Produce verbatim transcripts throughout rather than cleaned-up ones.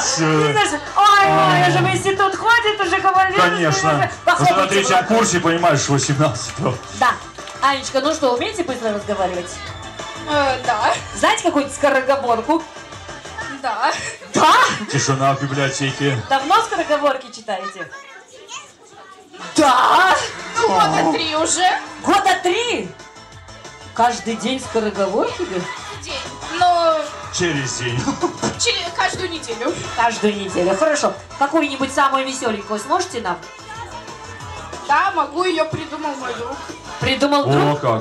Ой, ой, уже в институт ходит, уже говорит. Конечно. Уже на третьем курсе, понимаешь, восемнадцатого. Да. Анечка, ну что, умеете быстро разговаривать? Э, да. Знаете какую-нибудь скороговорку? Да. Да? Тишина в библиотеке. Давно скороговорки читаете? Да. Ну, года три уже. Года три? Каждый день скороговорки? День. Но Через день. через каждую неделю. Каждую неделю. Хорошо. Какую-нибудь самую веселенькую сможете нам? Да, могу, ее придумал мой друг. Придумал О, друг? как.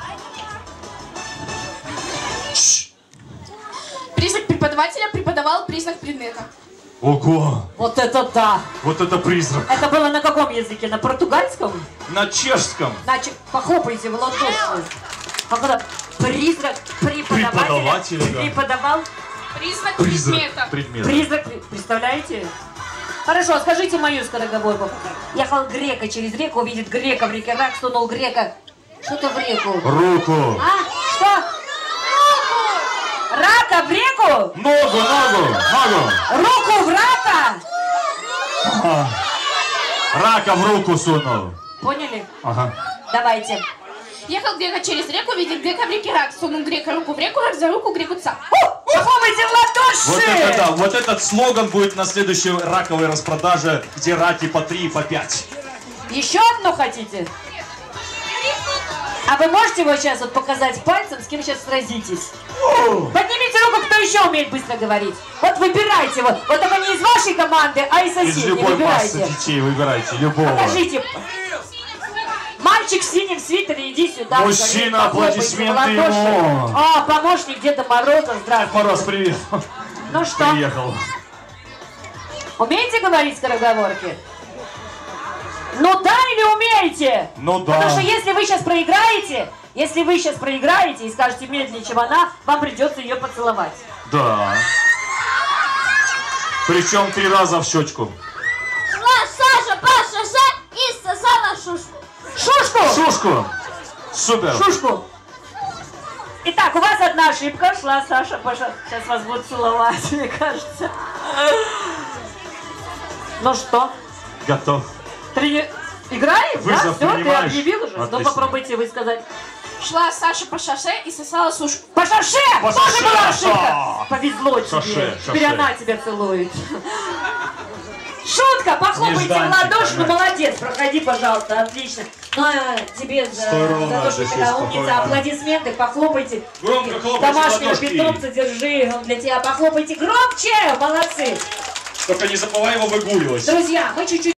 Признак преподавателя преподавал признак предмета. Ого. Вот это да. Вот это призрак. Это было на каком языке? На португальском? На чешском. Значит, похлопайте в ладоши. Как это? Призрак преподавателя, Преподавателя, да. преподавал Признак Призрак предмета. предмета. призрак. Представляете? Хорошо, скажите мою скороговорку. Ехал грека через реку, увидит грека в реке, рак сунул грека. Что-то в реку. Руку. А? Что? Рака в реку? Ногу, ногу, ногу. Руку в рака? Ага. Рака в руку сунул. Поняли? Ага. Давайте. Ехал грека через реку, видит грека в реке рак. Сунул грека руку в реку, рак за руку греку цап. Похлопайте в ладоши! Вот это да, вот этот слоган будет на следующей раковой распродаже, где раки по три и по пять. Еще одну хотите? А вы можете его сейчас вот показать пальцем, с кем сейчас сразитесь? Поднимите руку, кто еще умеет быстро говорить. Вот выбирайте вот. Вот это не из вашей команды, а из Из соседей. любой массы Выбирайте. детей выбирайте, любого. Покажите. Мальчик в синем свитере, иди сюда. Мужчина, похлопайте в аплодисменты ладоши. ему. О, помощник Деда Мороза, здравствуйте. Мороз, привет. Ну что, Приехал. умеете говорить скороговорки? Ну да или умеете? Ну да. Потому что если вы сейчас проиграете, если вы сейчас проиграете и скажете медленнее, чем она, вам придется ее поцеловать. Да. Причем три раза в щечку. Шла Саша по шоссе и сосала шушку. Шушку! Шушку. Супер. Шушку! Итак, у вас одна ошибка. Шла Саша по шоссе. Сейчас вас будут целовать, мне кажется. Ну что? Готов. Трени... Играем? Вызов да? Все, ты принимаешь? объявил уже? Ну Отлично. попробуйте вы сказать. Шла Саша по шоссе и сосала сушку. По шоссе! По Тоже шоссе, была да. ошибка! Повезло тебе. Шоссе, Теперь шоссе. она тебя целует. Шутка! Похлопайте в Нежданчик, ладоши. Ну ага. молодец, проходи, пожалуйста, отлично. Ну а тебе за, Стой ровно, за то, что дыши ты такая спокойно. умница, аплодисменты, похлопайте. Громко хлопайте Домашнего ладошки. питомца держи, он для тебя. Похлопайте громче, молодцы. Только не забывай его выгуливать. Друзья, мы чуть-чуть